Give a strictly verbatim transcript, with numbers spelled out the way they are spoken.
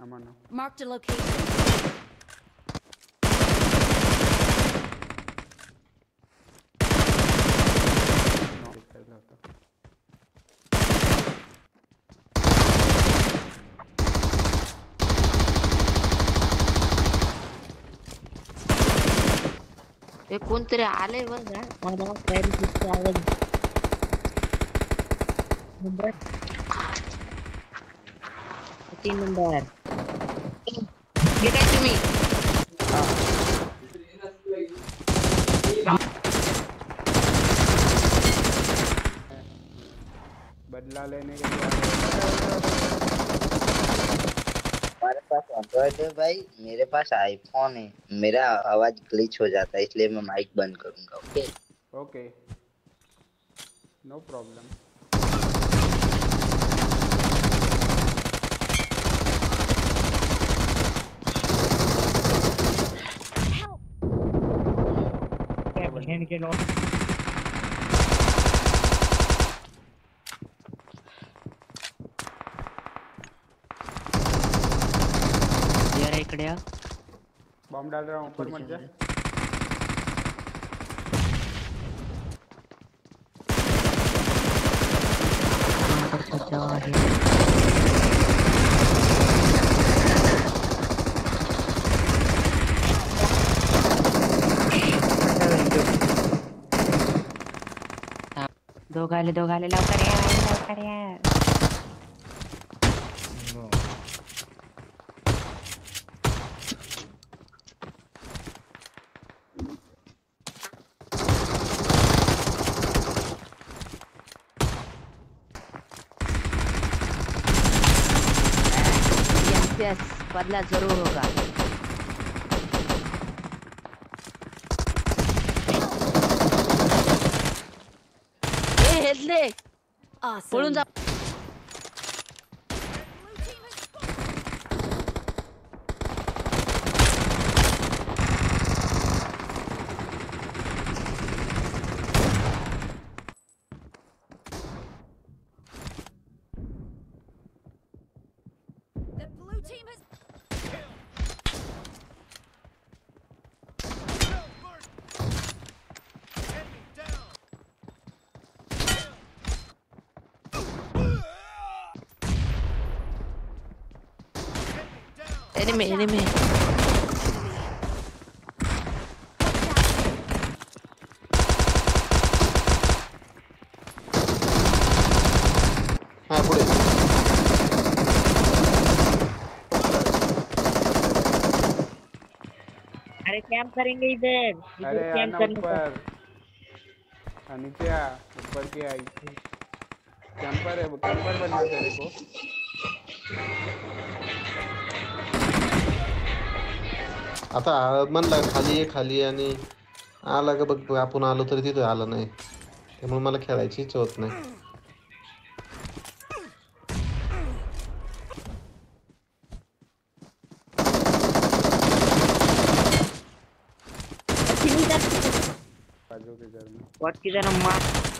मानो Marked a location. No दिखाई देता ते कोणतरी आलंय बघ ना मला पॅरिसिटचा आवाज नंबर तीन नंबर हे काय तुम्ही बदला लेने के लिए हमारे पास एंड्रॉइड है भाई, मेरे पास आईफोन है, मेरा आवाज ग्लिच हो जाता है इसलिए मैं माइक बंद करूंगा। ओके ओके नो प्रॉब्लम बहन के लो यार इकडे आ बॉम्ब डाल रहा हूँ ऊपर मत जा दो गाले दो गाले लवकर या लवकर या यस बदला जरूर होगा ए हेडले पळून जा The blue team has enemy enemy हाँ पुढे अरे कैंप करेंगे इधर अरे इधर कैंप आना करने का ऊपर हाँ, नीचे आ ऊपर की आई कैंपर है कैंपर बनना तेरे को आता म्हणला खाली ये खाली आणि आला का बघ आपण आलो तरी तिथं आलं नाही त्यामुळे मला खेळायची इच्छा होत नाही बाजू के घर में व्हाट की जरा मार